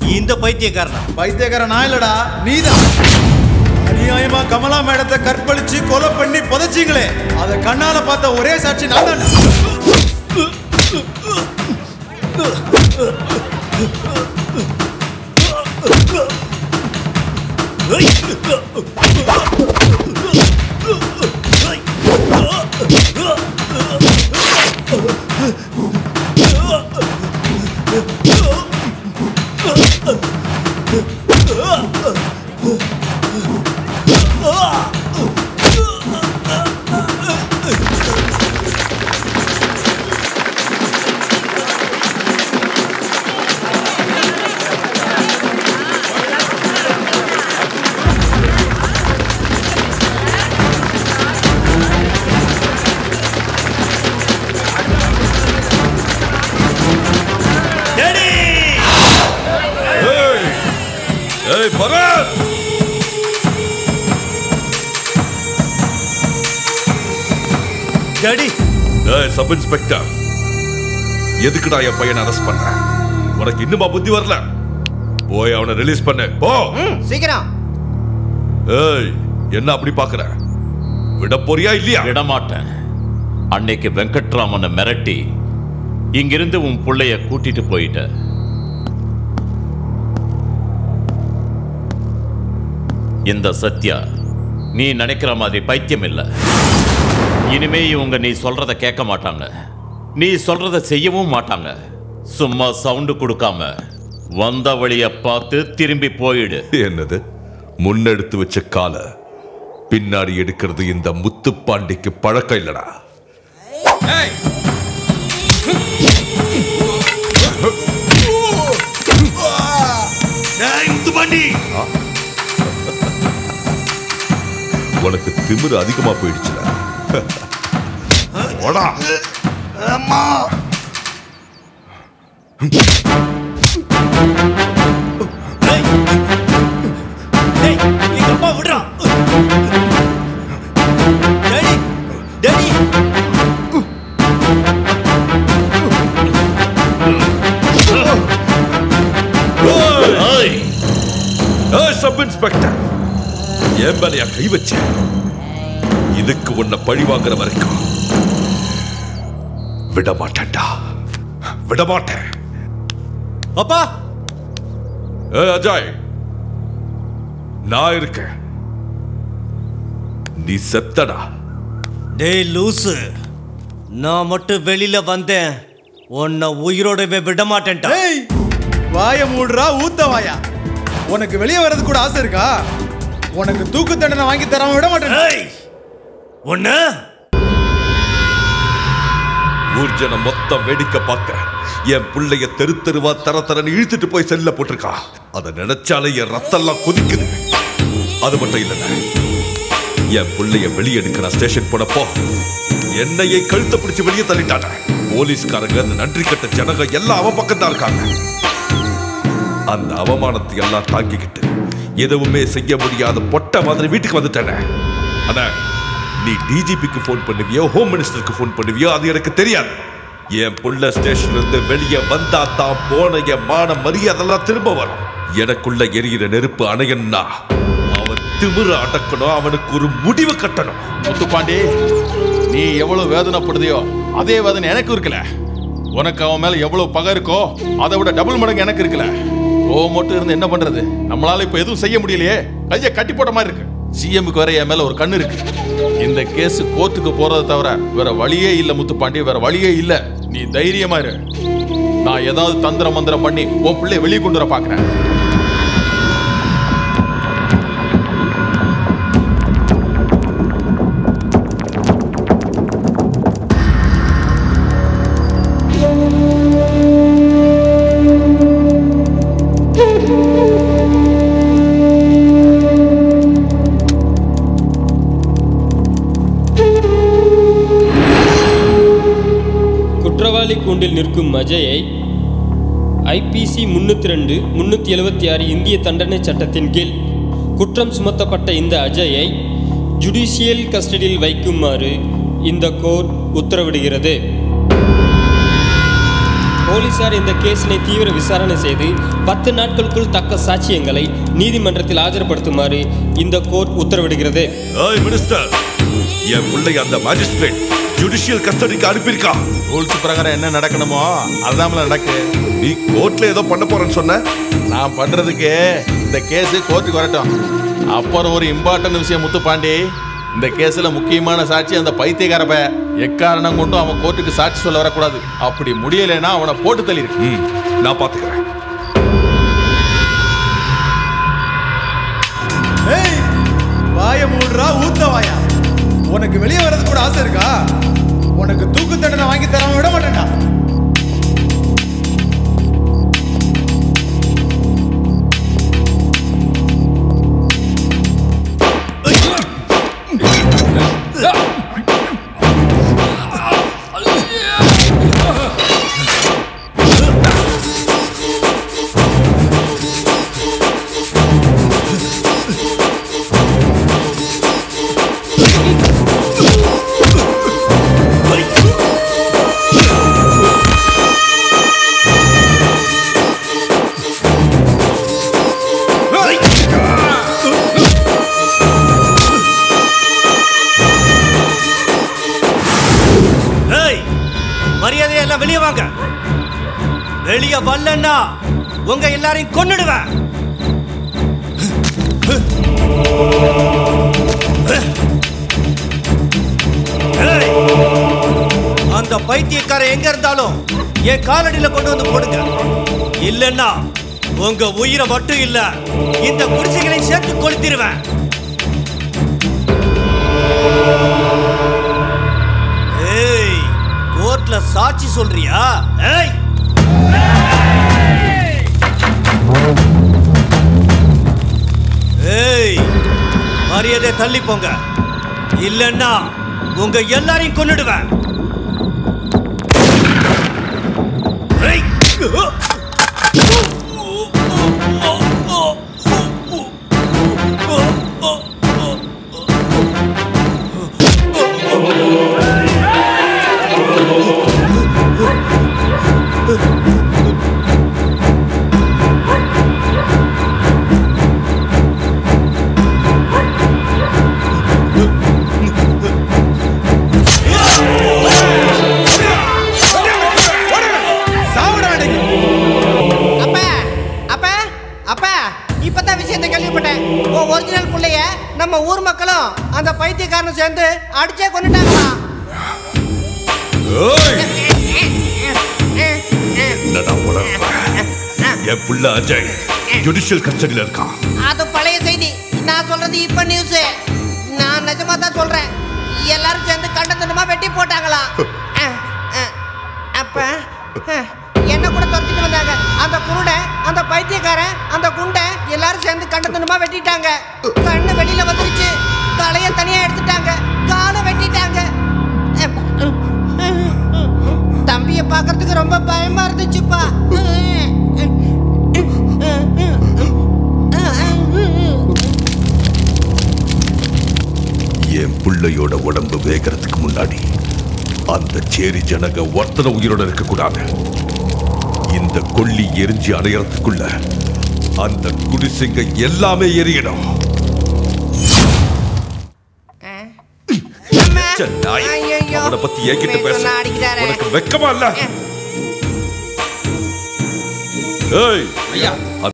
இந்த பைத்தியக்காரன் நான் இல்லடா, நீதான். அநியாயமா கமலா மேடத்தை கற்பழிச்சு கொலை பண்ணி புதைச்சிங்களே, அதை கண்ணால பார்த்த ஒரே சாட்சி நான் தான். சப் இன்ஸ்பெக்டர், எதுக்குடா என் பையனை அரெஸ்ட் பண்ற? உனக்கு இன்னுமா புத்தி வரல? போய் அவனை ரிலீஸ் பண்ணு, போ சீக்கிரம். ஏய், என்ன அப்படி பாக்குற? விட போறியா இல்லையா? விட மாட்டேன். அன்னைக்கு வெங்கட்ராமனை மிரட்டி இங்கிருந்து உன் புள்ளைய கூட்டிட்டு போயிட்ட. இந்த சத்யா நீ நினைக்கிற மாதிரி பைத்தியம் இல்ல. இனிமே இவங்க நீ சொல்றத கேட்க மாட்டாங்க, நீ சொல்றத செய்யவும் மாட்டாங்க. சும்மா சவுண்டு கொடுக்காம வந்த வழிய பார்த்து திரும்பி போயிடு. என்னது? முன்னெடுத்து வச்ச கால பின்னாடி எடுக்கிறது இந்த முத்துப்பாண்டிக்கு பழக்கம் இல்லடா. உனக்கு திமிரு அதிகமா போயிடுச்சுடா. ஓடா. அம்மா. எங்க அப்பா விடுறா. Daddy, daddy. சப் இன்ஸ்பெக்டர், என் மேலையா கை வச்ச? இதுக்கு உன்னை பழி வாங்குற வரைக்கும் விட மாட்டேன்டா, விட மாட்டேன். அப்பா. அஜய், நான் இருக்கேன், நீ செத்தடா. டேய் லூசு, நான் மட்டும் வெளியில வந்தேன், உன்னை உயிரோடவே விட மாட்டேன்டா. வாய மூடுறா ஊத்த வாயா. உனக்கு வெளியே வர்றது கூட ஆசை இருக்கா? உனக்கு தூக்கு தண்டனை வாங்கி தராம விட மாட்டேன். ஒண்ணு ஊர்ஜன மொத்தம் வேடிக்கை பார்க்க என் பிள்ளைய தெரு தெருவா தர தரன்னு இழுத்துட்டு போய் செல்ல போட்டிருக்கா. அதை நினைச்சாலே என் ரத்தெல்லாம் கொதிக்குது. அது மட்டும் இல்லைங்க, என் பிள்ளைய வெளியே எடுக்கிற ஸ்டேஷன் போனப்போ என்னையை கழுத்தை பிடிச்சு வெளியே தள்ளிட்டாங்க. போலீஸ்காரங்க, அந்த நன்றி கட்ட ஜனங்க எல்லாம் அவன் பக்கம் தான் இருக்காங்க. அந்த அவமானத்தை எல்லாம் தாங்கிக்கிட்டு எதுவுமே செய்ய முடியாத பொட்ட மாதிரி வீட்டுக்கு வந்துட்டேன். ஆனா நீ டிஜிபிக்கு போன் பண்ணுவியோ, ஹோம் மினிஸ்டருக்கு போன் பண்ணுவியோ, அது எனக்கு தெரியாது. என் புள்ள ஸ்டேஷன்ல இருந்து வெளியே வந்தா தான் போன என் மான மரியாதைலாம் திரும்ப வரும். எனக்குள்ள எரியிற நெருப்பு அணையன்னா அவன் திமிர அடக்கணும், அவனுக்கு ஒரு முடிவு கட்டணும். முத்துப்பாண்டி, நீ எவ்வளவு வேதனைப்படுதையோ அதே வேதனை எனக்கு இருக்குல்ல. உனக்கு அவன் மேல எவ்வளவு பகை இருக்கோ அதை விட டபுள் மடங்கு எனக்கு இருக்குல்ல. ஓ மட்டும் இருந்து என்ன பண்றது? நம்மளால இப்ப எதுவும் செய்ய முடியலையே. கையை கட்டி போட்ட மாதிரி இருக்கு. சிஎம்க்கு வேற என் மேல ஒரு கண்ணு இருக்கு. இந்த கேஸ் கோர்ட்டுக்கு போறதை தவிர வேற வழியே இல்ல முத்துப்பாண்டி, வேற வழியே இல்ல. நீ தைரியமா இரு. நான் ஏதாவது தந்திர மந்திரம் பண்ணி உன் பிள்ளைய வெளியே கொண்டு வர பாக்குறேன். கூண்டில் நிற்கும் அஜயை ஐபிசி 302, 376 இந்திய தண்டனை சட்டத்தின் கீழ் குற்றம் சுமத்தப்பட்ட இந்த அஜயை ஜுடிஷியல் கஸ்டடியில் வைக்குமாறு இந்த கோர்ட் உத்தரவிடுகிறது. போலீசார் இந்த கேஸினை தீவிர விசாரணை செய்து 10 நாட்களுக்குள் தக்க சாட்சியங்களை நீதிமன்றத்தில் ஆஜர்படுத்துமாறு இந்த கோர்ட் உத்தரவிடுகிறது. மினிஸ்டர், என் பிள்ளை அந்த மேஜிஸ்ட்ரேட் ஜுடிஷியல் கஸ்டடிக்கு அனுப்பியிருக்கா. ரூல்ஸ் பிரகாரம் என்ன நடக்கணுமோ அதுதான் நடக்கு. நீ கோர்ட்ல ஏதோ பண்ண போறேன்னு சொன்ன. நான் பண்றதுக்கு இந்த கேஸ் கோர்ட்டுக்கு வரட்டும். அப்புறம் ஒரு இம்பார்ட்டன்ட் விஷயம் முத்துப்பாண்டி, இந்த கேஸ்ல முக்கியமான சாட்சி அந்த பைத்தியக்கார பைய. எக்காரணம் கொண்டும் அவன் கோர்ட்டுக்கு சாட்சி சொல்ல வரக்கூடாது. அப்படி முடியலைன்னா அவனை போட்டு தள்ளிருக்கு. நான் பாத்துக்கிறேன். வாய மூடுறா ஊத்த வாயா. உனக்கு வெளியே வர்றது கூட ஆசை இருக்கா? உனக்கு தூக்கு தண்டனை வாங்கி தராம விட மாட்டேன்டா. மரியாதையெல்லாம் வெளியே வாங்க. வெளியே வரலன்னா உங்க எல்லாரையும் கொன்னுடுவேன். அந்த பைத்தியக்காரன் எங்க இருந்தாலும் என் காலடியில கொண்டு வந்து போடுங்க. இல்லன்னா உங்க உயிரை மட்டும் இல்ல, இந்த குடிசைகளை சேர்த்து கொளுத்திடுவேன். ஏய், கோர்ட்ல சாட்சி சொல்றியா? ஏய், ஏய், மரியாதை தள்ளி போங்க. இல்லன்னா உங்க எல்லாரையும் கொன்னுடுவேன். நம்ம ஊர் மக்களும் அந்த பைத்தியக்காரனும் சேர்ந்து அடிச்சே கொன்னுட்டாங்களா? என் புள்ள அஜய் ஜுடிஷியல் கஸ்டடியில இருக்கான். அது பழைய செய்தி. நான் சொல்றது இப்ப நியூஸ். நான் நிஜமா தான் சொல்றேன். எல்லாரும் சேர்ந்து கண்டத்தனமா வெட்டி போட்டாங்களா? அப்ப என்ன கூட துரத்திட்டு வந்தாங்க. அந்த குருட, அந்த பைத்தியக்காரன், அந்த குண்டை எல்லாரும் சேர்ந்து கண்டத்தனமா வெட்டிட்டாங்க. கண்ணு வெளியில வந்துருச்சு, தலைய தனியா எடுத்துட்டாங்க, காலை வெட்டிட்டாங்க. தம்பிய பாக்குறதுக்கு ரொம்ப பயமா இருந்துச்சுப்பா. என் பிள்ளையோட உடம்பு வேகிறதுக்கு முன்னாடி அந்த சேரி ஜனங்க ஒருத்தன உயிரோட இருக்க கூடாது. இந்த கொல்லி எரிஞ்சு அடையறதுக்குள்ள அந்த குடிசைங்க எல்லாமே எரியணும். அவனை பத்தி என்கிட்ட பேச உனக்கு வெக்கமா இல்ல? ஏய்,